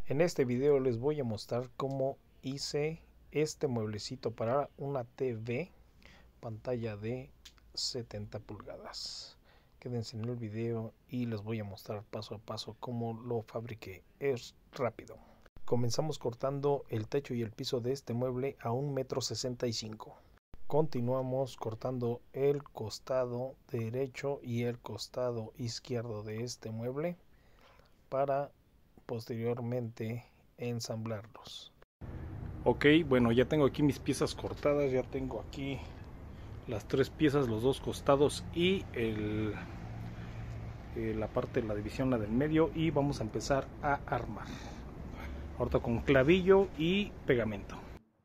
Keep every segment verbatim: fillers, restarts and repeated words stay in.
En este video les voy a mostrar cómo hice este mueblecito para una T V pantalla de setenta pulgadas. Quédense en el video y les voy a mostrar paso a paso cómo lo fabriqué. Es rápido. Comenzamos cortando el techo y el piso de este mueble a un metro sesenta y cinco. Continuamos cortando el costado derecho y el costado izquierdo de este mueble para posteriormente ensamblarlos. Ok, bueno, ya tengo aquí mis piezas cortadas, ya tengo aquí las tres piezas, los dos costados y el, eh, la parte de la división, la del medio, y vamos a empezar a armar. Ahorita con clavillo y pegamento.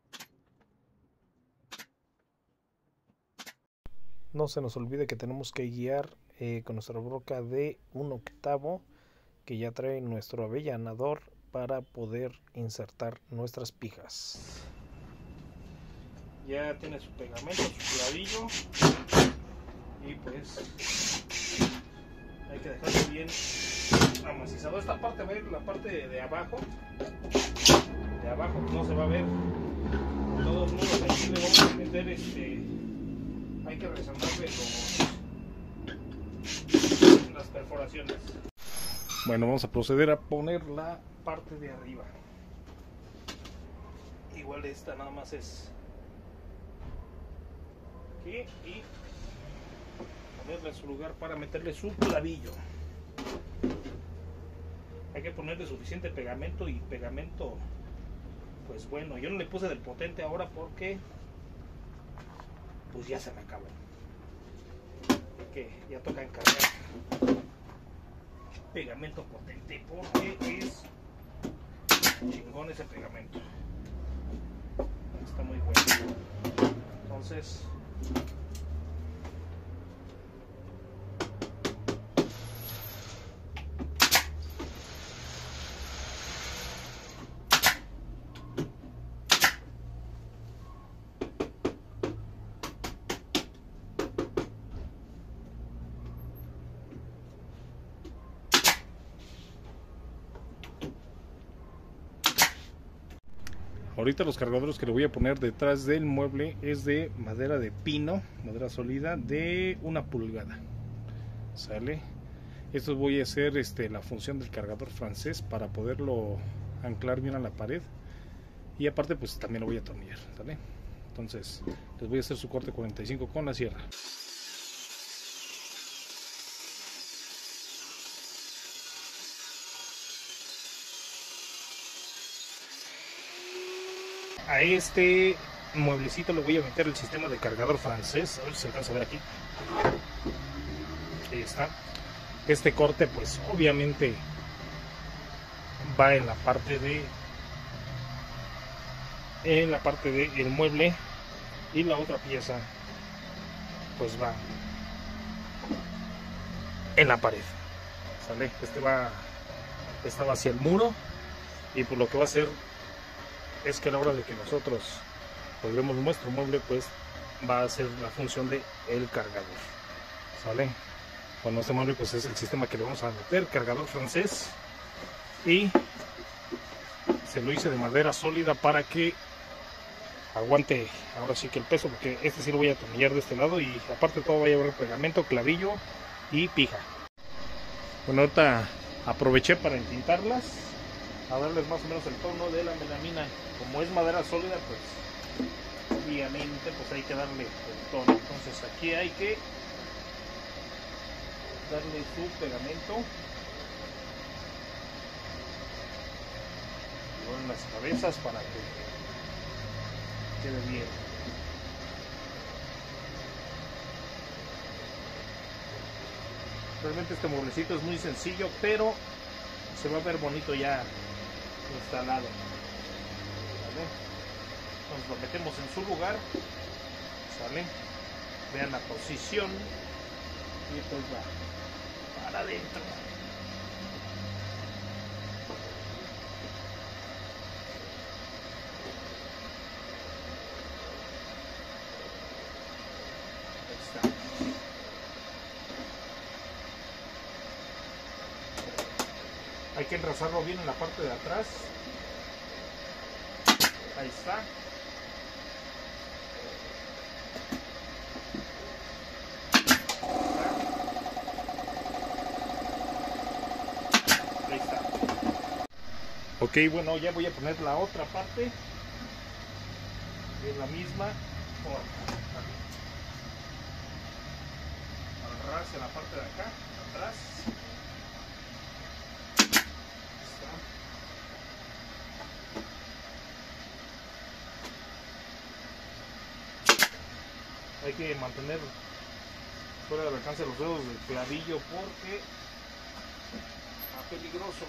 No se nos olvide que tenemos que guiar eh, con nuestra broca de un octavo que ya trae nuestro avellanador para poder insertar nuestras pijas. Ya tiene su pegamento, su clavillo, y pues hay que dejarlo bien amacizado. Esta parte, ver la parte de, de abajo, de abajo no se va a ver. De todos modos aquí le vamos a meter este, hay que resanarle los, las perforaciones. Bueno, vamos a proceder a poner la parte de arriba. Igual esta nada más es aquí y ponerla en su lugar para meterle su clavillo. Hay que ponerle suficiente pegamento, y pegamento pues bueno, yo no le puse del potente ahora porque pues ya se me acabó, porque ya toca encargar pegamento potente porque es chingón ese pegamento, está muy bueno. Entonces ahorita los cargadores que le voy a poner detrás del mueble es de madera de pino, madera sólida de una pulgada. ¿Sale? Esto voy a hacer este, la función del cargador francés para poderlo anclar bien a la pared. Y aparte pues también lo voy a atornillar. ¿Sale? Entonces les voy a hacer su corte cuarenta y cinco con la sierra. A este mueblecito le voy a meter el sistema de cargador francés. A ver si se alcanza a ver aquí. Ahí está. Este corte pues obviamente va en la parte de en la parte del mueble, y la otra pieza pues va en la pared. ¿Sale? Este va, este va hacia el muro, y pues lo que va a hacer es que a la hora de que nosotros colguemos nuestro mueble pues va a hacer la función de el cargador. ¿Sale? Bueno, este mueble pues es el sistema que le vamos a meter, cargador francés, y se lo hice de madera sólida para que aguante ahora sí que el peso, porque este sí lo voy a atornillar de este lado, y aparte todo va a llevar pegamento, clavillo y pija. Bueno, ahorita aproveché para entintarlas, a darles más o menos el tono de la melamina. Como es madera sólida pues obviamente pues hay que darle el tono. Entonces aquí hay que darle su pegamento en las cabezas para que quede bien. Realmente este mueblecito es muy sencillo, pero se va a ver bonito ya instalado. ¿Vale? Entonces lo metemos en su lugar. ¿Sale? Vean la posición, y pues va para adentro. Ahí está. Hay que enrazarlo bien en la parte de atrás. Ahí está. Ahí está. Ok, bueno, ya voy a poner la otra parte. Es la misma forma. Agarrarse la parte de acá, atrás. Hay que mantener fuera del alcance de los dedos del clavillo porque está peligroso.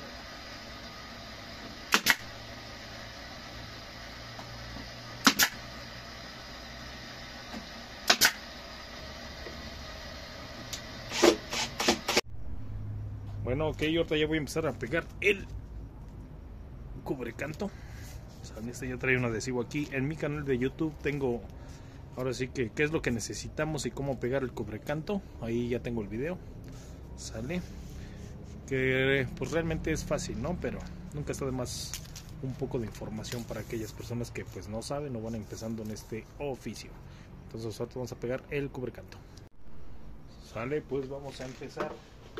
Bueno, ok, ahorita ya voy a empezar a pegar el cubrecanto. O sea, este ya trae un adhesivo aquí. En mi canal de YouTube tengo, ahora sí que, qué es lo que necesitamos y cómo pegar el cubrecanto. Ahí ya tengo el video. Sale. Que pues realmente es fácil, ¿no? Pero nunca está de más un poco de información para aquellas personas que pues no saben o van empezando en este oficio. Entonces ahora vamos a pegar el cubrecanto. Sale, pues vamos a empezar.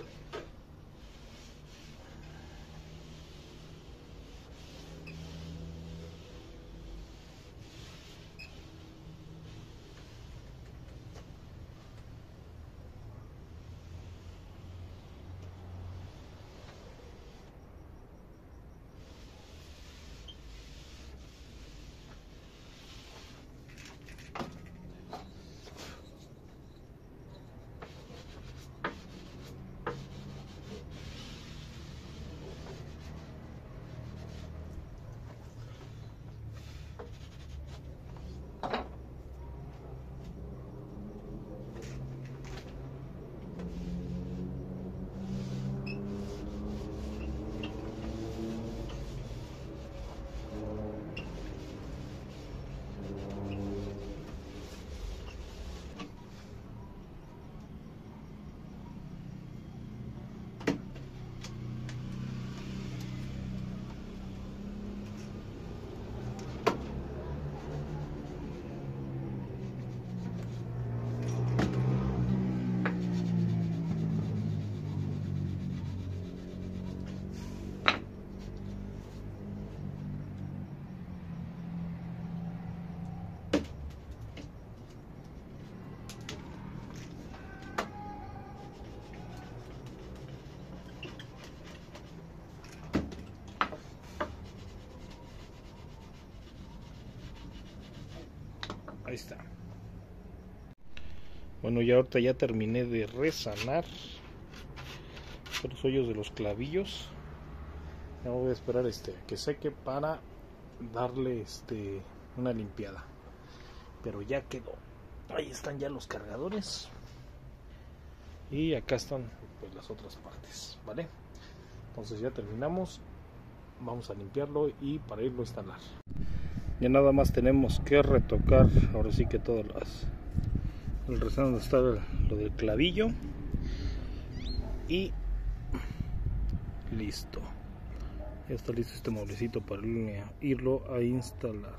Ahí está. Bueno, ya ahorita ya terminé de resanar los hoyos de los clavillos. Ya voy a esperar este que seque para darle este una limpiada. Pero ya quedó. Ahí están ya los cargadores. Y acá están pues las otras partes, ¿vale? Entonces ya terminamos. Vamos a limpiarlo y para irlo a instalar. Ya nada más tenemos que retocar, ahora sí que todas las, el resto donde está lo del clavillo y listo. Ya está listo este mueblecito para irlo a instalar.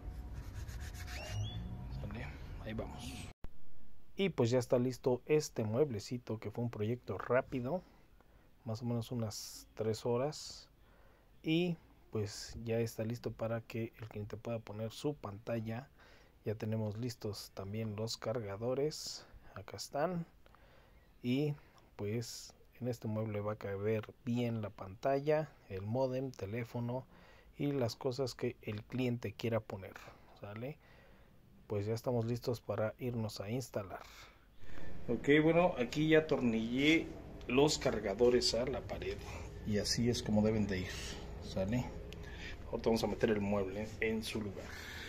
¿Sale? Ahí vamos. Y pues ya está listo este mueblecito, que fue un proyecto rápido, más o menos unas tres horas, y pues ya está listo para que el cliente pueda poner su pantalla. Ya tenemos listos también los cargadores, acá están, y pues en este mueble va a caber bien la pantalla, el módem, teléfono y las cosas que el cliente quiera poner. ¿Sale? Pues ya estamos listos para irnos a instalar. Ok, bueno, aquí ya atornillé los cargadores a la pared y así es como deben de ir. ¿Sale? Ahorita vamos a meter el mueble en su lugar.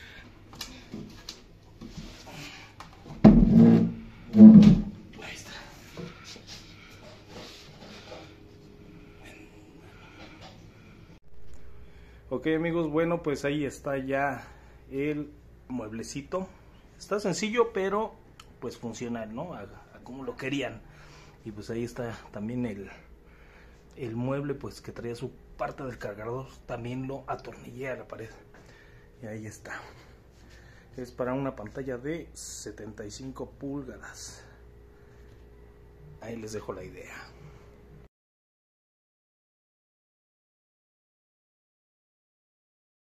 Ahí está. Ok, amigos, bueno, pues ahí está ya el mueblecito. Está sencillo, pero pues funcional, ¿no? A, a como lo querían. Y pues ahí está también el, el mueble pues que traía su parte del cargador también lo atornillé a la pared. Y ahí está. Es para una pantalla de setenta y cinco pulgadas. Ahí les dejo la idea.